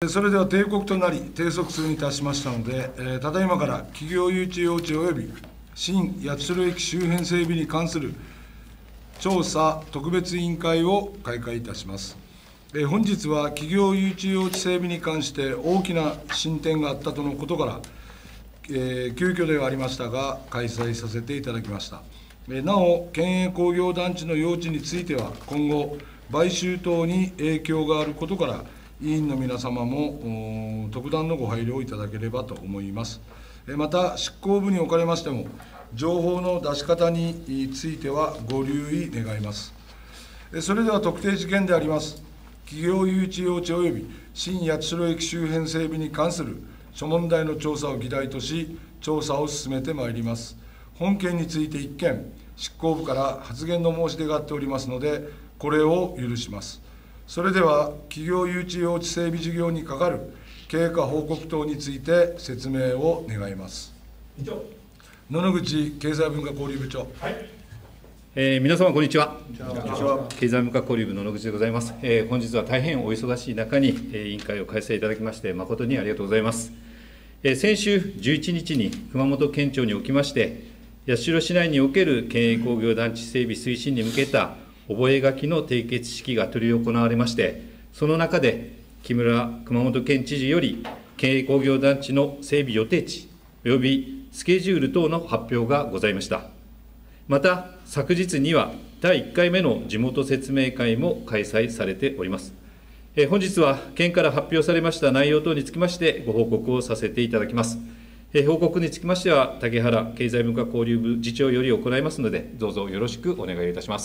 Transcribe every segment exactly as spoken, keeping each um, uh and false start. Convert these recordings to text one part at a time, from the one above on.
それでは定刻となり、定速数に達しましたので、えー、ただいまから企業誘致用地及び新八代駅周辺整備に関する調査特別委員会を開会いたします。えー、本日は企業誘致用地整備に関して大きな進展があったとのことから、えー、急遽ではありましたが、開催させていただきました。えー、なお、県営工業団地の用地については、今後、買収等に影響があることから、委員の皆様も特段のご配慮をいただければと思います。また、執行部におかれましても、情報の出し方についてはご留意願います。それでは特定事件であります、企業誘致用地及び新八代駅周辺整備に関する諸問題の調査を議題とし、調査を進めてまいります。本件について一件、執行部から発言の申し出があっておりますので、これを許します。それでは、企業誘致用地整備事業にかかる経過報告等について説明を願います。野々口経済文化交流部長。はい、 えー、皆様、こんにちは。経済文化交流部の野々口でございます。えー、本日は大変お忙しい中に、えー、委員会を開催いただきまして、誠にありがとうございます。えー、先週じゅういちにちに熊本県庁におきまして、八代市内における県営工業団地整備推進に向けた覚書の締結式が執り行われまして、その中で木村熊本県知事より、県営工業団地の整備予定地およびスケジュール等の発表がございました。また、昨日にはだいいっかいめの地元説明会も開催されております。え本日は県から発表されました内容等につきまして、ご報告をさせていただきます。え報告につきましては、竹原経済文化交流部次長より行いますので、どうぞよろしくお願いいたします。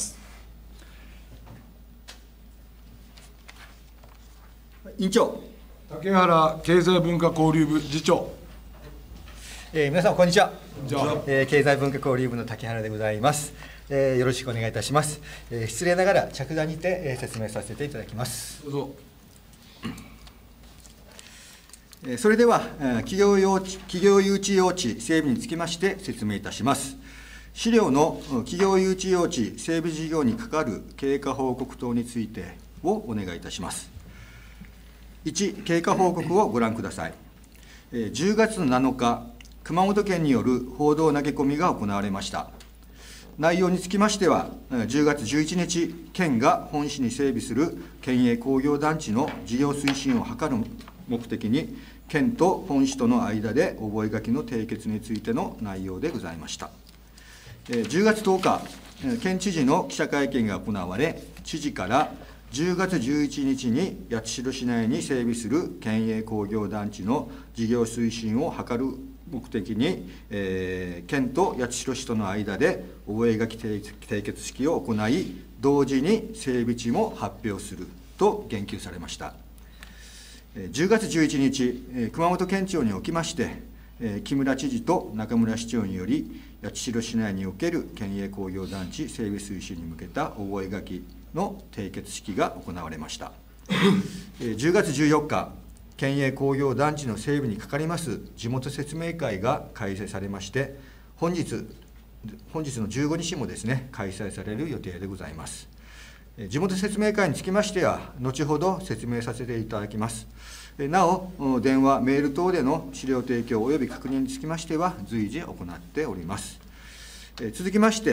委員長。 竹原経済文化交流部次長。 えー、皆様、こんにちは。えー、経済文化交流部の竹原でございます。えー、よろしくお願いいたします。えー、失礼ながら着座にて、えー、説明させていただきます。 どうぞ。 えー、それでは企業用地、企業誘致用地整備につきまして説明いたします。資料の企業誘致用地整備事業にかかる経過報告等についてをお願いいたします。いち、経過報告をご覧ください。じゅうがつなのか、熊本県による報道投げ込みが行われました。内容につきましては、じゅうがつじゅういちにち、県が本市に整備する県営工業団地の事業推進を図る目的に、県と本市との間で覚書の締結についての内容でございました。じゅうがつとおか、県知事の記者会見が行われ、知事からじゅうがつじゅういちにちに八代市内に整備する県営工業団地の事業推進を図る目的に、えー、県と八代市との間で覚書締結式を行い、同時に整備地も発表すると言及されました。じゅうがつじゅういちにち、熊本県庁におきまして、木村知事と中村市長により、八代市内における県営工業団地整備推進に向けた覚書の締結式が行われました。じゅうがつじゅうよっか、県営工業団地の整備にかかります地元説明会が開催されまして、本日、本日のじゅうごにちもですね、開催される予定でございます。地元説明会につきましては、後ほど説明させていただきます。なお、電話、メール等での資料提供及び確認につきましては、随時行っております。続きまして、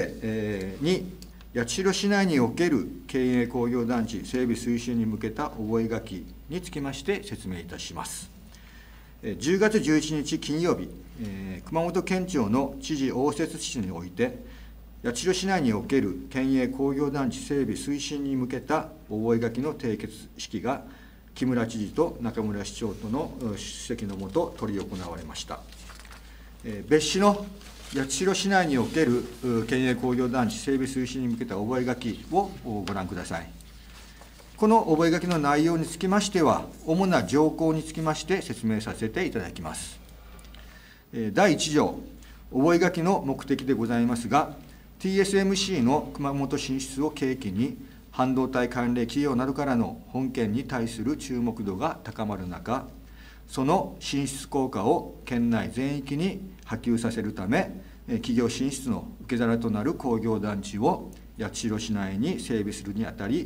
に、八代市内における県営工業団地整備推進に向けた覚書につきまして説明いたします。じゅうがつじゅういちにち金曜日、熊本県庁の知事応接室において、八代市内における県営工業団地整備推進に向けた覚書の締結式が、木村知事と中村市長との出席のもと執り行われました。別紙の八代市内における県営工業団地整備推進に向けた覚書をご覧ください。この覚書の内容につきましては、主な条項につきまして説明させていただきます。だいいち条、覚書の目的でございますが、ティーエスエムシー の熊本進出を契機に、半導体関連企業などからの本県に対する注目度が高まる中、その進出効果を県内全域に波及させるため、企業進出の受け皿となる工業団地を八代市内に整備するにあたり、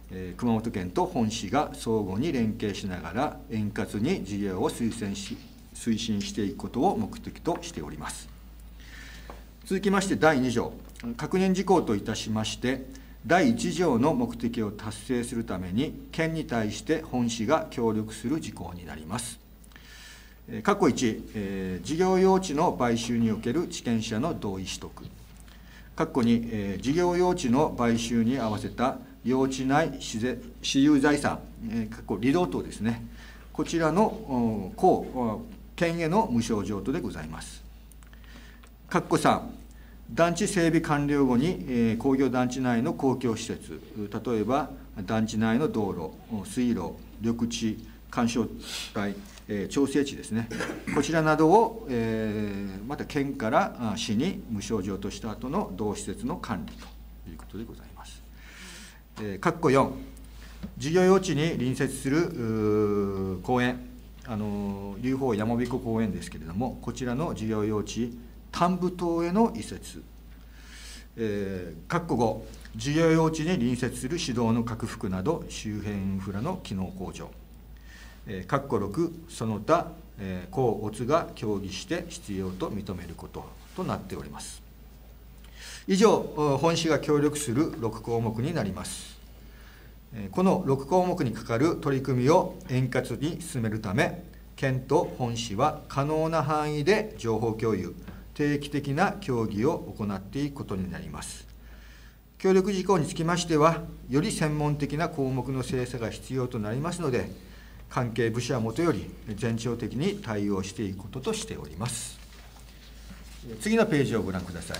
えー、熊本県と本市が相互に連携しながら円滑に事業を推薦し推進していくことを目的としております。続きましてだいに条、確認事項といたしまして、だいいち条の目的を達成するために、県に対して本市が協力する事項になります。括弧いち、えー、事業用地の買収における地権者の同意取得。括弧に、えー、事業用地の買収に合わせた用地内私有財産、えー、括弧離道等ですね、こちらの公県への無償譲渡でございます。括弧さん、団地整備完了後に、えー、工業団地内の公共施設、例えば団地内の道路、水路、緑地、緩衝帯、えー、調整地ですね、こちらなどを、えー、また県から市に無償譲渡した後の同施設の管理ということでございます。えー、括弧よん、事業用地に隣接する公園、あの龍鳳山彦公園ですけれども、こちらの事業用地、丹部等への移設、えー、括弧ご、事業用地に隣接する市道の拡幅など、周辺インフラの機能向上、えー、括弧ろく、その他、えー、公乙が協議して必要と認めることとなっております。以上、本市が協力するろく項目になります。このろく項目にかかる取り組みを円滑に進めるため、県と本市は可能な範囲で情報共有、定期的な協議を行っていくことになります。協力事項につきましては、より専門的な項目の精査が必要となりますので、関係部署はもとより、全庁的に対応していくこととしております。次のページをご覧くださ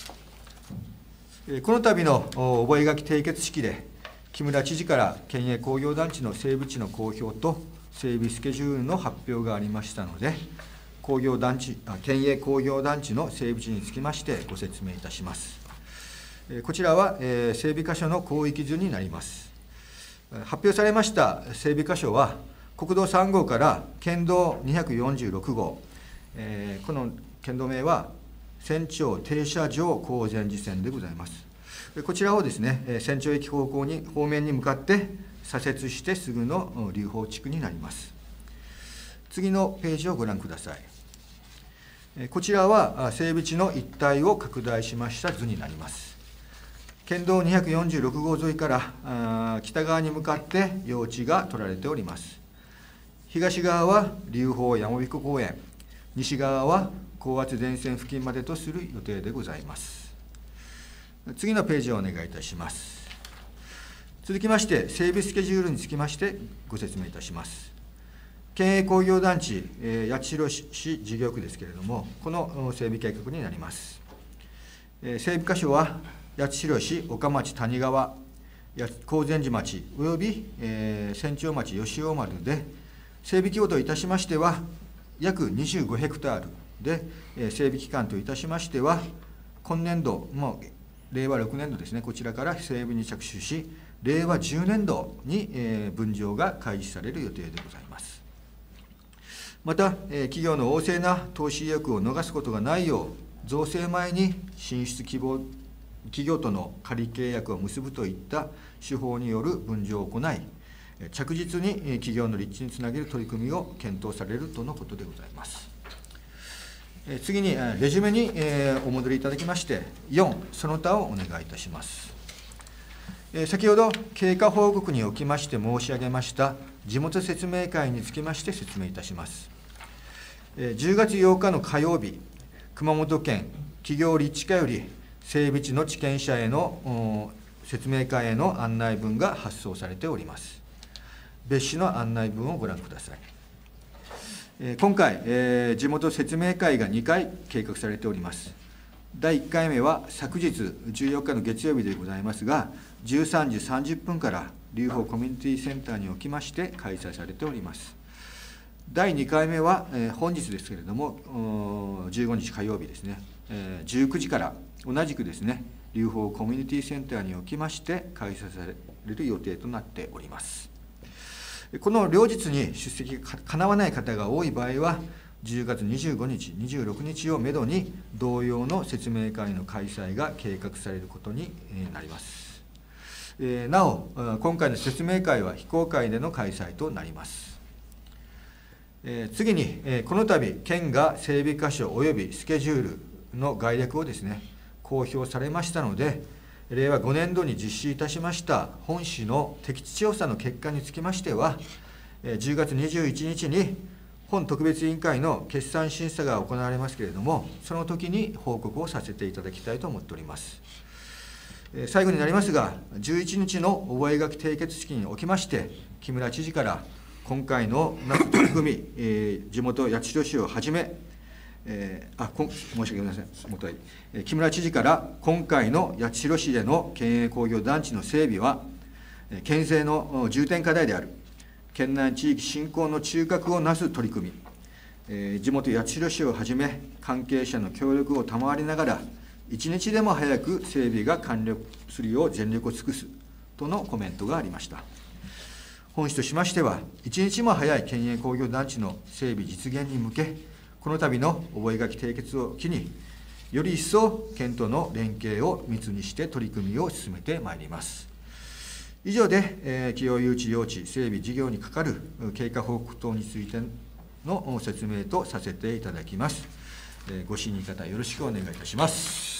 い。この度の覚書締結式で、木村知事から県営工業団地の整備地の公表と整備スケジュールの発表がありましたので、工業団地、県営工業団地の整備地につきましてご説明いたします。こちらは整備箇所の広域図になります。発表されました整備箇所は、国道さん号から県道にひゃくよんじゅうろく号、この県道名は船長停車場高善寺線でございます。こちらをですね、船長駅方向に、方面に向かって左折してすぐの龍鳳地区になります。次のページをご覧ください。こちらは整備地の一帯を拡大しました図になります。県道にひゃくよんじゅうろく号沿いから北側に向かって用地が取られております。東側は龍鳳山彦公園、西側は高圧電線付近までとする予定でございます。次のページをお願いいたします。続きまして、整備スケジュールにつきましてご説明いたします。県営工業団地、えー、八代市事業区ですけれども、この整備計画になります。えー、整備箇所は、八代市岡町谷川、高善寺町および、えー、船長町吉尾丸で、整備規模といたしましては、約にじゅうごヘクタールで、えー、整備期間といたしましては、今年度、もうれいわろくねん度ですね、こちらから整備に着手し、れいわじゅうねん度に、えー、分譲が開始される予定でございます。また、えー、企業の旺盛な投資意欲を逃すことがないよう、造成前に進出希望企業との仮契約を結ぶといった手法による分譲を行い、着実に企業の立地につなげる取り組みを検討されるとのことでございます。次に、レジュメにお戻りいただきまして、よん、その他をお願いいたします。先ほど、経過報告におきまして申し上げました地元説明会につきまして説明いたします。じゅうがつようかの火曜日、熊本県企業立地課より整備地の地権者への説明会への案内文が発送されております。別紙の案内文をご覧ください。今回、えー、地元説明会がにかい計画されております。だいいっかいめは昨日じゅうよっかの月曜日でございますが、じゅうさんじさんじゅっぷんから龍鳳コミュニティセンターにおきまして開催されております。だいにかいめは、えー、本日ですけれども、じゅうごにち火曜日ですね、えー、じゅうくじから同じくですね、龍鳳コミュニティセンターにおきまして開催される予定となっております。この両日に出席がかなわない方が多い場合は、じゅうがつにじゅうごにち、にじゅうろくにちをめどに、同様の説明会の開催が計画されることになります。 えー、なお、今回の説明会は非公開での開催となります。えー、次に、えー、この度、県が整備箇所及びスケジュールの概略をですね、公表されましたので、れいわごねんどに実施いたしました本市の適地調査の結果につきましては、じゅうがつにじゅういちにちに本特別委員会の決算審査が行われますけれども、その時に報告をさせていただきたいと思っております。最後になりますが、じゅういちにちの覚書締結式におきまして、木村知事から今回の取り組み、えー、地元八代市をはじめ、えー、あこ申し訳ございません、もとい、えー、木村知事から今回の八代市での県営工業団地の整備は、えー、県政の重点課題である、県内地域振興の中核をなす取り組み、えー、地元八代市をはじめ、関係者の協力を賜りながら、一日でも早く整備が完了するよう全力を尽くすとのコメントがありました。本市としましては、一日も早い県営工業団地の整備実現に向け、この度の覚書締結を機に、より一層県との連携を密にして取り組みを進めてまいります。以上で、えー、企業誘致用地整備事業にかかる経過報告等についての説明とさせていただきます。えー、ご審議方よろしくお願いいたします。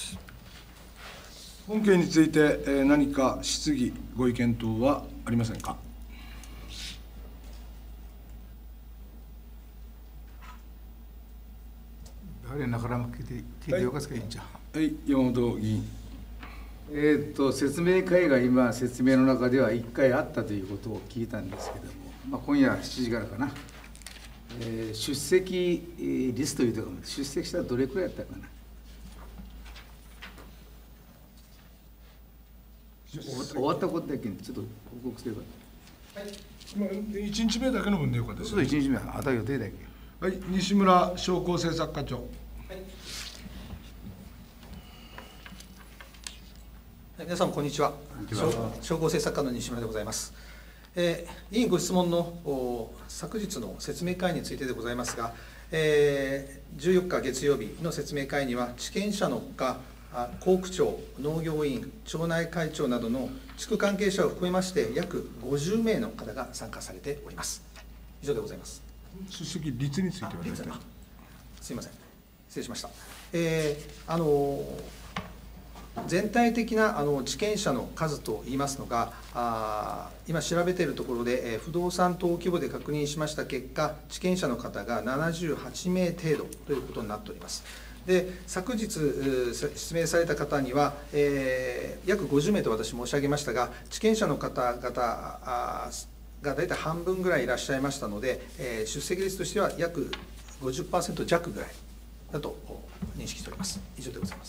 本件について、えー、何か質疑、ご意見等はありませんか。 誰なから聞いて聞いてよかですか、委員長。 はい、山本議員。 えー、っと説明会が今、説明の中ではいっかいあったということを聞いたんですけれども、まあ、今夜しちじからかな、えー、出席リストいうとか、出席したらどれくらいやったかな。終わったことだけにちょっと報告すれば。 はい、まあ、いちにちめだけの分でよかったです、ね。 そう、いちにちめはあた予定だけ。 はい、西村商工政策課長。はい、 皆さん、こんにちは。商工政策課の西村でございます。えー、委員ご質問の昨日の説明会についてでございますが、えー、じゅうよっか月曜日の説明会には、地権者のほか、校区長、農業委員、町内会長などの地区関係者を含めまして、約ごじゅうめいの方が参加されております。以上でございます。 出席率については、 率あすみません、失礼しました。えー、あの全体的なあの地権者の数といいますのが、あ今調べているところで、えー、不動産等規模で確認しました結果、地権者の方がななじゅうはちめい程度ということになっております。で昨日説明された方には、えー、約ごじゅうめいと私申し上げましたが、地権者の方々が大体半分ぐらいいらっしゃいましたので、えー、出席率としては約 ごじゅっパーセント 弱ぐらいだと認識しております。以上でございます。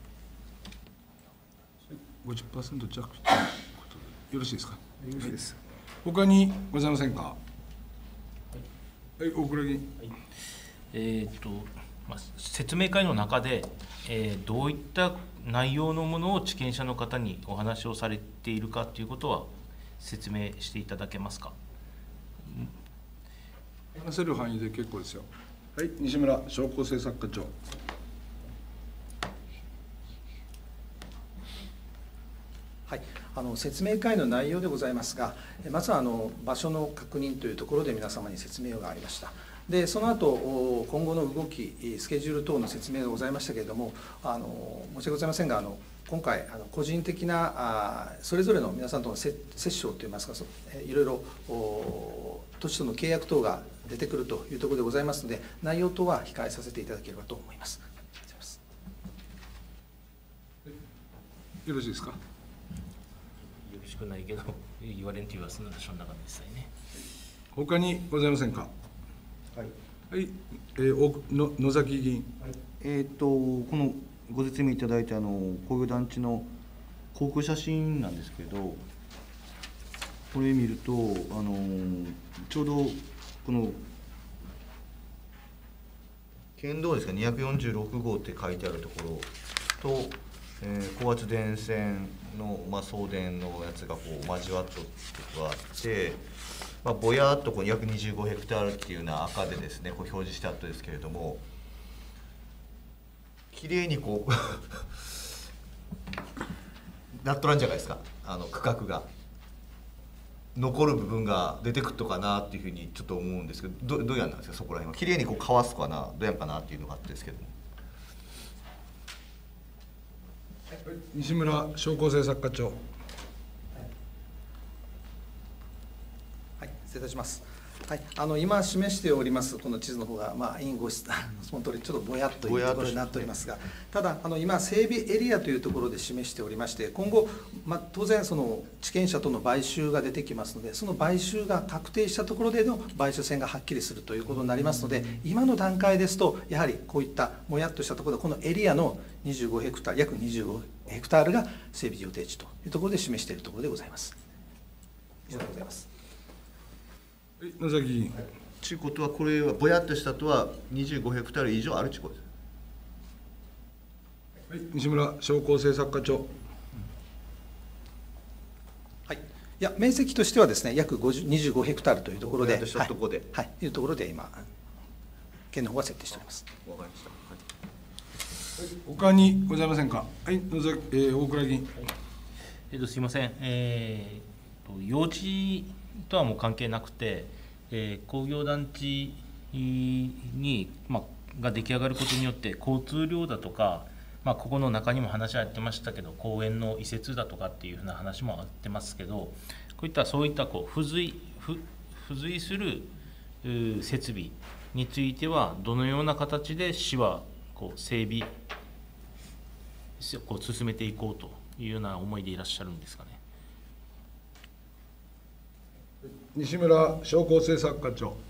ごじゅっパーセント 弱ということでよろしいですか。 よろしいです。 他にございませんか。はい、はい、大倉議員。はい、 えー、っとまあ、説明会の中で、えー、どういった内容のものを地権者の方にお話をされているかということは説明していただけますか。 話せる範囲で結構ですよ。はい、西村商工政策課長。 はい、あの説明会の内容でございますが、まずはあの場所の確認というところで皆様に説明がありました。でその後今後の動き、スケジュール等の説明がございましたけれども、あの申し訳ございませんが、あの今回、あの個人的なあそれぞれの皆さんとの折衝といいますか、いろいろ土地との契約等が出てくるというところでございますので、内容等は控えさせていただければと思います。 よろしいですか。 よろしくないけど、言われんと言わすのでしょうがないですね。 他にございませんか。 はい、 はい、えー、の野崎議員。 はい、えっ、ー、とこのご説明いただいたあの工業団地の航空写真なんですけど、これ見るとあのちょうどこの県道ですかにひゃくよんじゅうろくごうって書いてあるところと、えー、高圧電線の、まあ、送電のやつがこう交わっとってがあって。まあ、ぼやっとこう約にじゅうごヘクタールっていうような赤でですねこう表示してあったんですけれども、綺麗にこうなっとらんじゃないですか、あの区画が残る部分が出てくるとかなっていうふうにちょっと思うんですけど、どどうやんなんですか、そこら辺はきれいにこうかわすかな、どうやんかなっていうのがあってですけども。 西村商工政策課長。 はい、失礼いたします。はい、あの今示しておりますこの地図の方が、まあ、委員ご質その通りちょっとぼやっというところになっておりますが、ただあの今整備エリアというところで示しておりまして、今後、まあ、当然その地権者との買収が出てきますので、その買収が確定したところでの買収線がはっきりするということになりますので、今の段階ですとやはりこういったもやっとしたところでこのエリアのにじゅうごヘクタール約にじゅうごヘクタールが整備予定地というところで示しているところでございます。以上でございます。 野崎議員。 ということは、これはぼやっとしたとはにじゅうごヘクタール以上あるということです。 はい、西村商工政策課長。 はい、いや面積としてはですね、約にじゅうごヘクタールというところで、 ぼやっとしたところで、 はい、はい、いうところで今県の方が設定しております。 わかりました。はい、 他にございませんか。はい、野崎、えー、大倉議員。 えっとすいません。えー、と用地とはもう関係なくて、えー、工業団地に、まあ、が出来上がることによって交通量だとか、まあ、ここの中にも話があってましたけど、公園の移設だとかっていうふうな話もあってますけど、こういったそういったこう付随付付随する設備についてはどのような形で市はこう整備こう進めていこうというような思いでいらっしゃるんですかね。 西村商工政策課長。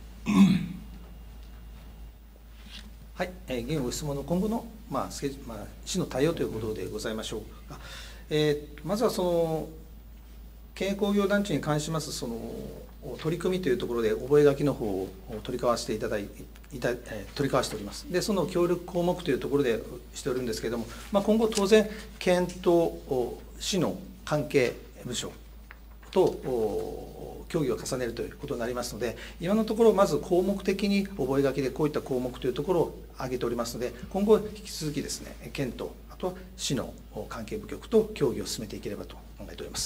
はい、えー、議員ご質問の今後の、まあスケジュールまあ、市の対応ということでございましょうが、えー、まずはその県営工業団地に関しますその取り組みというところで覚書の方を取り交わしていただいいた、えー、取り交わしております。で、その協力項目というところでしておるんですけれども、まあ、今後当然県と市の関係部署と協議を重ねるということになりますので、今のところまず項目的に覚書でこういった項目というところを挙げておりますので、今後引き続きですね、県とあとは市の関係部局と協議を進めていければと考えております。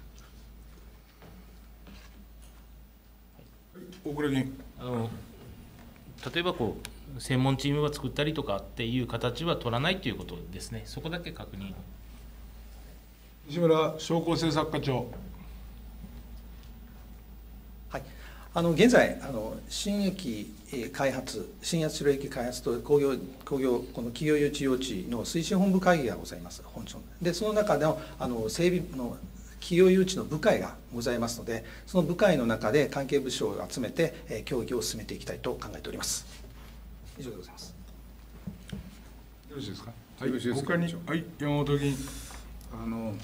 大倉議員。 あの例えばこう専門チームが作ったりとかっていう形は取らないということですね。そこだけ確認。 西村商工政策課長。 はい、あの現在あの新駅開発、新八代駅開発と工業工業この企業誘致用地の推進本部会議がございます。本庁で、その中でのあの整備の企業誘致の部会がございますので、その部会の中で関係部署を集めて、えー、協議を進めていきたいと考えております。以上でございます。 よろしいですか。はい、他に、はい、山本議員。 あの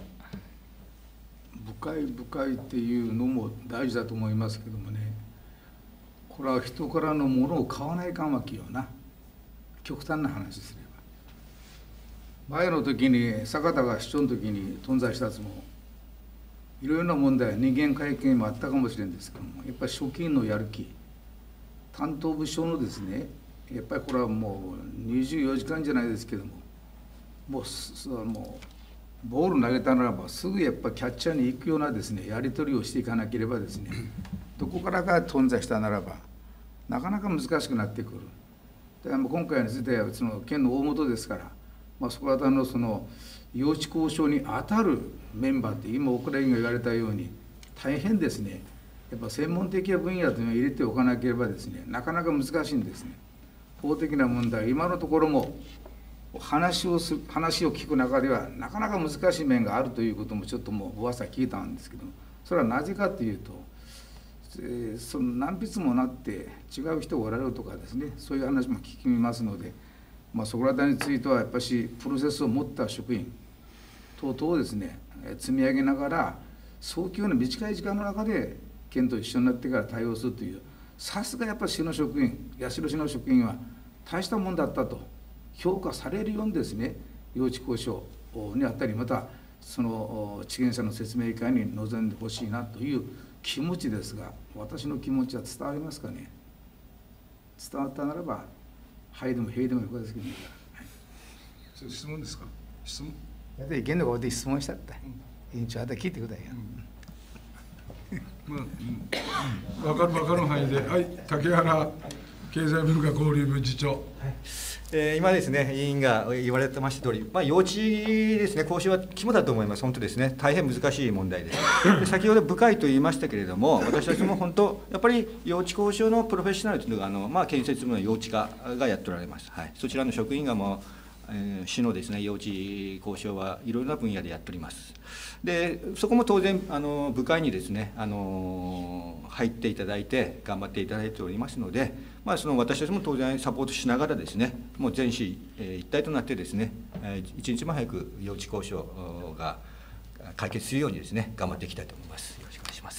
部会部会っていうのも大事だと思いますけどもね、これは人からのものを買わないかんわけよな。極端な話すれば、前の時に坂田が市長の時に頓在したやつもいろいろな問題、人間関係もあったかもしれんですけども、やっぱり職員のやる気、担当部署のですね、やっぱりこれはもうにじゅうよじかんじゃないですけども、もうすもうボール投げたならばすぐやっぱキャッチャーに行くようなですね、やり取りをしていかなければですね、どこからか頓在したならばなかなか難しくなってくる。だから今回についてはその県の大本ですから、まあ、そこら辺のその用地交渉に当たるメンバーって今大倉委員が言われたように大変ですね。やっぱ専門的な分野というのを入れておかなければですね、なかなか難しいんですね。法的な問題、今のところも話をする話を聞く中ではなかなか難しい面があるということもちょっともう噂聞いたんですけど、それはなぜかというと、えー、その何筆もなって違う人がおられるとかですね、そういう話も聞きますので、まあ、そこら辺についてはやっぱしプロセスを持った職員等々をですね積み上げながら、早急な短い時間の中で県と一緒になってから対応するという、さすがやっぱり市の職員、八代市の職員は大したもんだったと評価されるようにですね、用地交渉にあったり、またその地権者の説明会に臨んでほしいなという気持ちですが、私の気持ちは伝わりますかね。伝わったならばはいでもへいでもよかですけど、ね、 それ質問ですか。質問。 だって意見のことで質問したった。委員長、あと聞いてくださいよ。 まあうん、分かる分かる範囲で、はい、竹原経済文化交流部次長。はい、 えー、今ですね、委員が言われてました通り、まあ、幼稚ですね、交渉は肝だと思います、本当ですね、大変難しい問題です。で先ほど部会と言いましたけれども、私たちも本当、やっぱり幼稚交渉のプロフェッショナルというのが、あのまあ、建設部の幼稚課がやっておられます。はい、そちらの職員がもう、えー、市のですね、幼稚交渉はいろいろな分野でやっております。でそこも当然あの部会にですねあの入っていただいて頑張っていただいておりますので、まあ、その私たちも当然サポートしながらですねもう全市、えー、一体となってですね、えー、一日も早く幼稚交渉が解決するようにですね頑張っていきたいと思います。よろしくお願いします。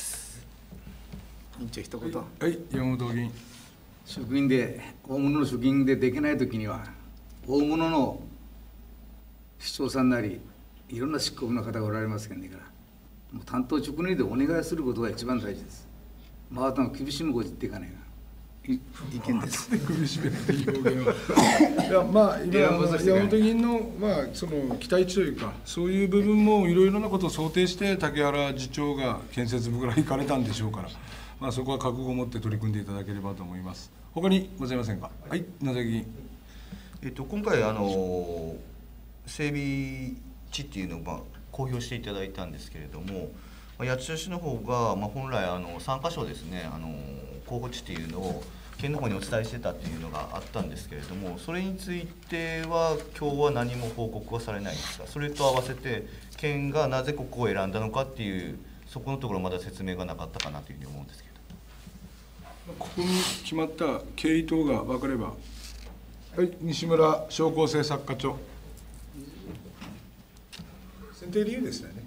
委員長一言。 はい、山本議員。 職員で大物の職員でできないときには大物の市長さんなりいろんな執行部の方がおられますけどねから、もう担当直入でお願いすることが一番大事です。まあ、あとは厳しむこと言っていかないが。意見です。 首絞めっていう表現は。いや、まあ、今、山本議員の、まあ、その期待値というか、そういう部分もいろいろなことを想定して、竹原次長が建設部から行かれたんでしょうから、まあ、そこは覚悟を持って取り組んでいただければと思います。他にございませんか。はい、野崎議員。 えっと、今回、あの整備地っていうのを、まあ、公表していただいたんですけれども、八千代市の方が、まあ、本来あのさんかしょですね、あの候補地っていうのを県の方にお伝えしてたっていうのがあったんですけれども、それについては今日は何も報告はされないんですが、それと合わせて県がなぜここを選んだのかっていうそこのところまだ説明がなかったかなというふうに思うんですけど。 ここに決まった経緯等が分かれば。はい、西村商工政策課長。選定理由ですね。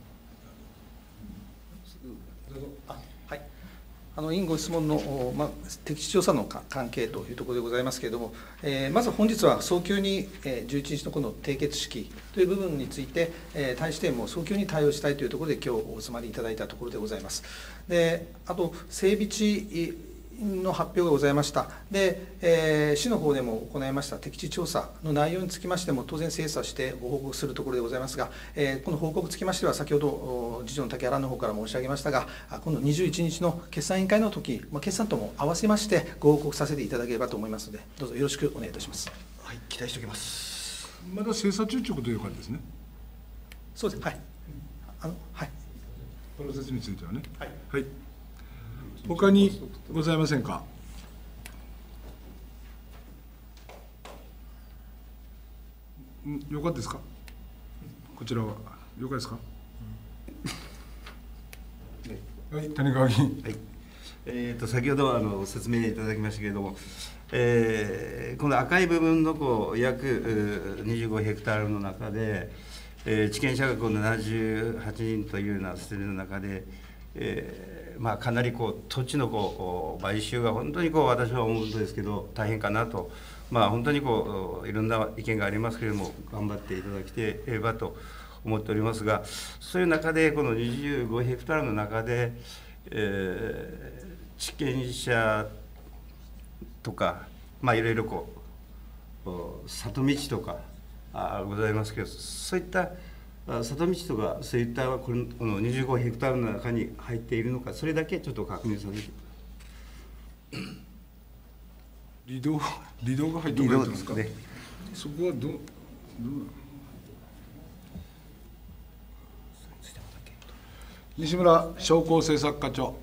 はい、あの委員ご質問の、まあ、適地調査の関係というところでございますけれども、えー、まず本日は早急に、えー、じゅういちにちのこの締結式という部分について、えー、対しても早急に対応したいというところで、今日お集まりいただいたところでございます。であと、整備地の発表がございました。で、えー、市の方でも行いました適地調査の内容につきましても、当然精査してご報告するところでございますが、えー、この報告につきましては、先ほど次長の竹原の方から申し上げましたが、今度にじゅういちにちの決算委員会の時、まあ、決算とも合わせましてご報告させていただければと思いますので、どうぞよろしくお願いいたします。 はい、期待しておきます。 まだ精査中ということという感じですね。 そうです。はい。あのはい。 プロセスについてはね。 はい。 はい。他にございませんか。ん、よかったですか。こちらは了解ですか。はい、谷川議員。 はい。えっ、ー、と先ほどあの説明いただきましたけれども、えー、この赤い部分のこう約にじゅうごヘクタールの中で、えー、地権者がこうななじゅうはちにんというようなステージの中で。えーまあ、かなりこう土地のこう買収が本当にこう私は思うんですけど大変かなと、まあ、本当にこういろんな意見がありますけれども頑張っていただければと思っておりますが、そういう中でこのにじゅうごヘクタールの中で、えー、地権者とか、まあ、いろいろこう里道とかあございますけど、そういった里道とかそういったこのにじゅうごヘクタールの中に入っているのか、それだけちょっと確認させて。 離島離島が入ってるんですか。 ね、 そこはどうどう西村商工政策課長。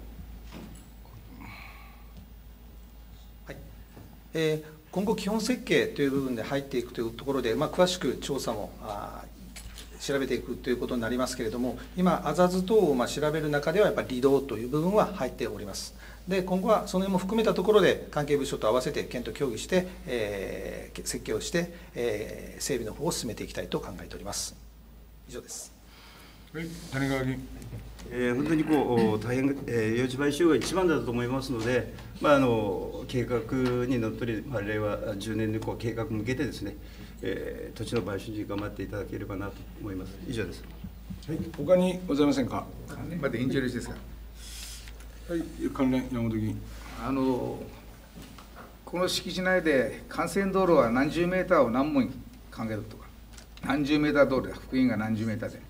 はい。えー、今後基本設計という部分で入っていくというところで、まあ、詳しく調査もあ調べていくということになりますけれども、今、アザズ等をまあ調べる中では、やっぱり離道という部分は入っております。で、今後はその辺も含めたところで、関係部署と合わせて県と協議して、えー、設計をして、えー、整備の方を進めていきたいと考えております。以上です。 はい、谷川議員。 えー、本当にこう大変、えー、用地買収が一番だと思いますので、まあ、あの計画にのっとり、まあ、令和じゅうねんにこう計画向けてですね、えー、土地の買収に頑張っていただければなと思います。以上です。 はい、他にございませんか。 関連まで委員長よろしいですか。 はい、関連山本議員。 あのこの敷地内で幹線道路は何十メーターを何本考えるとか何十メーター道路だ、幅員が何十メーターで。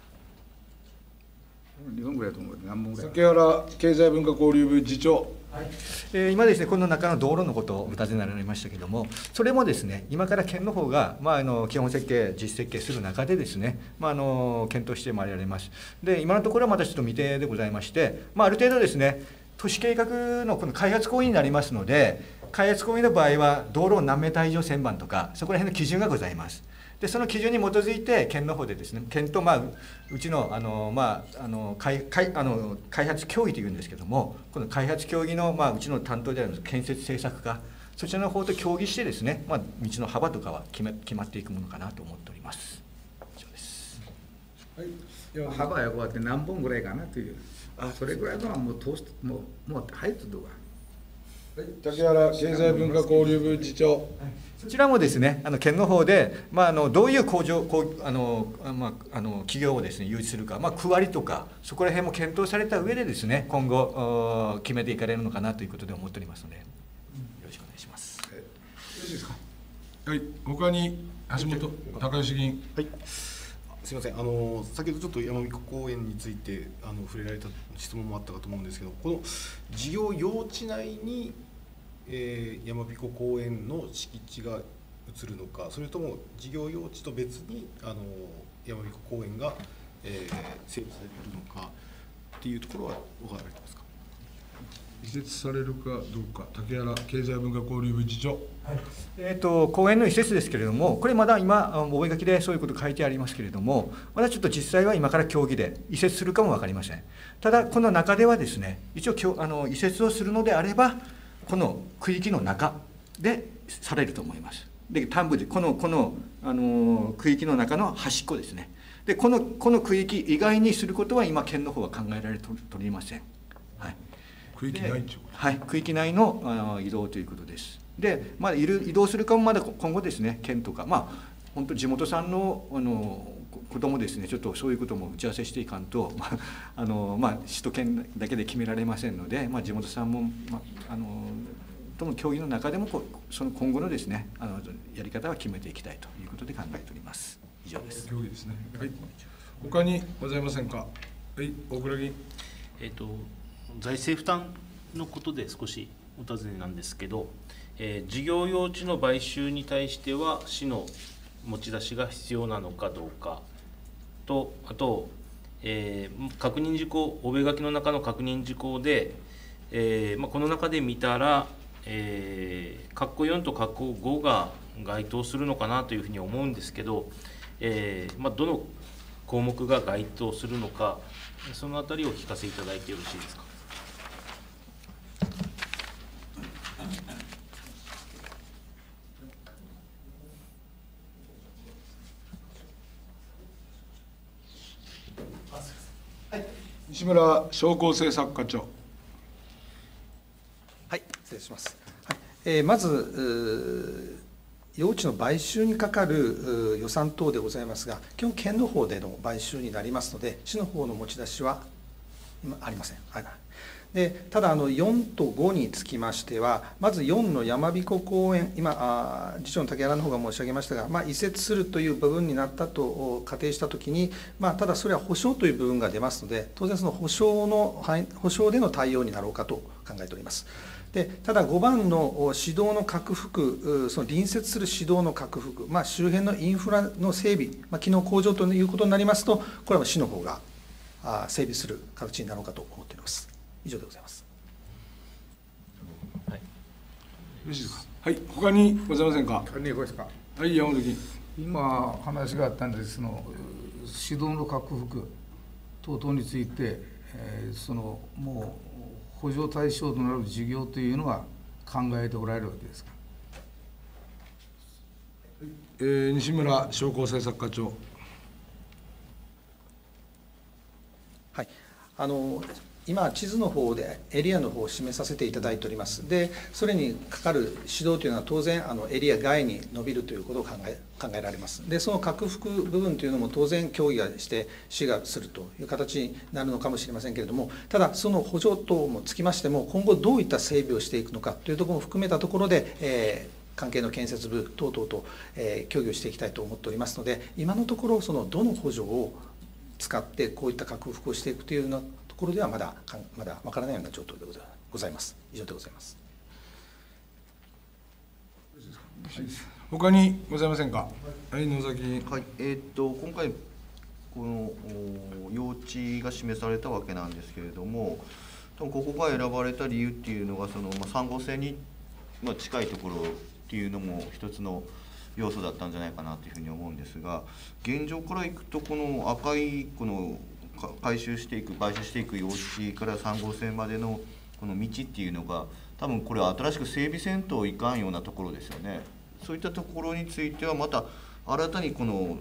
にほんぐらいだと思うけど、何本ぐらい。 崎原経済文化交流部次長。 えー今ですね、この中の道路のことをお尋ねになりましたけれども、それもですね、今から県の方が、まあ、あの基本設計、実設計する中でですね、まあ、あの検討してまいられます。で、今のところはまだちょっと未定でございまして、まあ、ある程度ですね、都市計画のこの開発行為になりますので、開発行為の場合は、道路を何メーター以上千番とか、そこら辺の基準がございます。でその基準に基づいて県の方でですね、県と、まあ、うちのあの、まあ、あの開開あの開発協議というんですけども、この開発協議の、まあ、うちの担当である建設政策課、そちらの方と協議してですね、まあ、道の幅とかは決め決まっていくものかなと思っております。以上です。 はい、 幅はこうやって何本ぐらいかなという、それぐらいのはもう通す、もう、もう入ってるとか。 竹原経済文化交流部次長。 そちらもですね、あの県の方で、まあ、あのどういう工場、こうあのまあ、あの企業をですね誘致するか、まあ、区割りとか、そこら辺も検討された上でですね、今後決めていかれるのかなということで思っておりますので、よろしくお願いします。 よろしいですか。はい、他に橋本高吉議員。 はい。すみません。あの先ほどちょっと山彦公園についてあの触れられた質問もあったかと思うんですけど、この事業用地内にえー、山彦公園の敷地が移るのか、それとも事業用地と別にあの山彦公園が、えー、整備されているのかっていうところは分かられてますか。 移設されるかどうか、竹原経済文化交流部次長。 はいえー、と公園の移設ですけれども、これまだ今、覚書でそういうこと書いてありますけれども、まだちょっと実際は今から協議で移設するかも分かりません。ただ、この中ではですね、一応あの移設をするのであれば、この区域の中でされると思います。で、端部で、この、この、あの区域の中の端っこですね。で、この、この区域以外にすることは今、県の方は考えられておりません。はい、 区域内ということ。 はい、区域内のあの移動ということです。で、まあ、いる移動するかもまだ今後ですね、県とか、まあ、本当、地元さんの、あのこともですね、ちょっとそういうことも打ち合わせしていかんと、まああのまあ、市と県だけで決められませんので、まあ、地元さんも、まあ、あのとの協議の中でもこう、その今後のですね、あのやり方は決めていきたいということで考えております。以上です。 協議ですね。はい。他にございませんか。はい、大倉議員。 えっと財政負担のことで少しお尋ねなんですけど、えー、事業用地の買収に対しては市の持ち出しが必要なのかどうかと、あと、えー、確認事項、覚書の中の確認事項で、えーまあ、この中で見たら、えー、括弧よんと括弧ごが該当するのかなというふうに思うんですけど、えーまあ、どの項目が該当するのか、そのあたりをお聞かせいただいてよろしいですか。 西村商工政策課長。 はい、失礼します。はいえー、まず、用地の買収にかかる予算等でございますが、基本、県の方での買収になりますので、市の方の持ち出しは今ありません。はいでただあの、よんとごにつきましては、まずよんの山彦公園、今、あ次長の竹原の方が申し上げましたが、まあ、移設するという部分になったと仮定したときに、まあ、ただそれは保証という部分が出ますので、当然、その保証の保証での対応になろうかと考えております。でただ、ごばんの指導の拡幅、その隣接する指導の拡幅、まあ、周辺のインフラの整備、まあ、機能向上ということになりますと、これは市の方が整備する形になろうかと思っております。以上でございます。 はい。よろしいですか。はい。他にございませんか。 他にございますか。 はい、山本議員。 今話があったんです。その指導の拡幅等々について、えー、そのもう補助対象となる事業というのは考えておられるわけですか。 えー、西村商工政策課長。 はい。あの。今、地図の方でエリアの方を示させていただいております。で、それにかかる指導というのは当然、あのエリア外に伸びるということを考え考えられます。で、その拡幅部分というのも当然、協議がして、市がするという形になるのかもしれませんけれども、ただ、その補助等もつきましても、今後どういった整備をしていくのかというところも含めたところで、えー関係の建設部等々と、えー、協議をしていきたいと思っておりますので、今のところ、そのどの補助を使ってこういった克服をしていくというようなところではまだまだ分からないような状況でございます。以上でございます。 他にございませんか。はい、野崎。 はい、えー、っと今回この用地が示されたわけなんですけれども、ここが選ばれた理由っていうのがその、まあ、さん号線に、まあ、近いところっていうのも一つの要素だったんじゃないかなというふうに思うんですが、現状からいくとこの赤いこの回収していく買収していく用地からさん号線までのこの道っていうのが多分これは新しく整備せんといかんようなところですよね。そういったところについてはまた新たにこの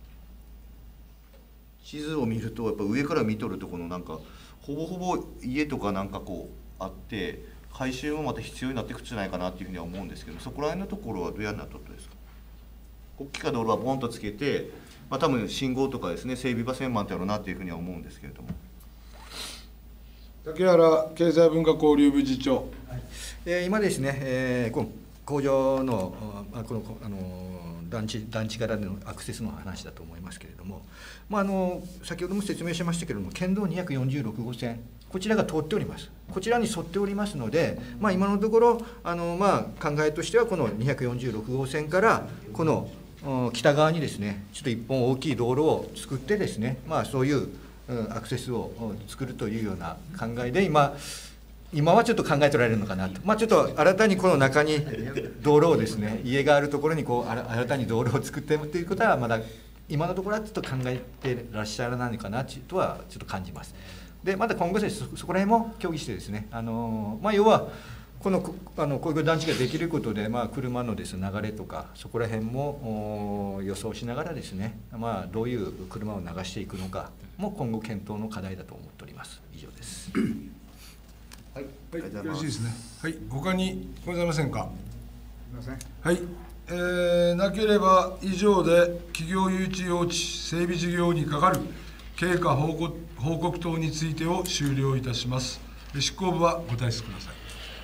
地図を見るとやっぱ上から見とるとこのなんかほぼほぼ家とかなんかこうあって改修もまた必要になっていくんじゃないかなっていうふうには思うんですけど、そこら辺のところはどうやんなっとったですか。大きな道路はボンとつけて、まあ、多分信号とかですね整備場線もあったやろうなっていうふうには思うんですけれども。 竹原経済文化交流部次長。はい、 えー、今ですね、えー、この工場のあこのあの団地団地からのアクセスの話だと思いますけれども、まあ、あの先ほども説明しましたけれども、県道にひゃくよんじゅうろく号線、こちらが通っております。こちらに沿っておりますので、まあ、今のところあの、まあ、考えとしてはこのにひゃくよんじゅうろく号線からこの北側にですね、ちょっと一本大きい道路を作ってですね、まあ、そういうアクセスを作るというような考えで今今はちょっと考えておられるのかなと、まあ、ちょっと新たにこの中に道路をですね、家があるところにこう新たに道路を作ってということはまだ今のところはちょっと考えてらっしゃらないのかなとはちょっと感じます。でまた今後ですね、そこら辺も協議してですね、あのまあ、要はこのあのこういう団地ができることで、まあ、車のですね流れとかそこら辺も予想しながらですね、まあ、どういう車を流していくのかも今後検討の課題だと思っております。以上です。 はい、はい、よろしいですね。はい、他にございませんか。 すみません。 はい、えー、なければ以上で企業誘致用地整備事業にかかる経過報告報告等についてを終了いたします。執行部はご退出ください。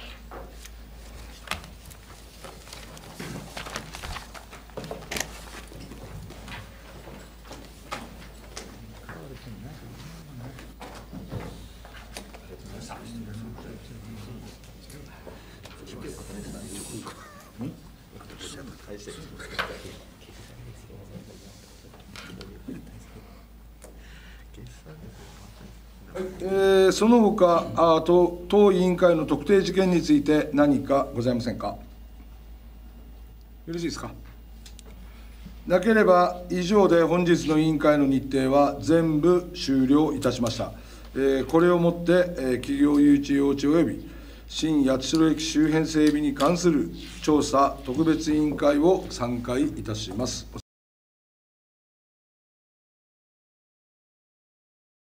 えー、その他あ当、当委員会の特定事件について何かございませんか。よろしいですか。なければ以上で本日の委員会の日程は全部終了いたしました。えー、これをもって、えー、企業誘致用地及び新八代駅周辺整備に関する調査特別委員会を散会いたします。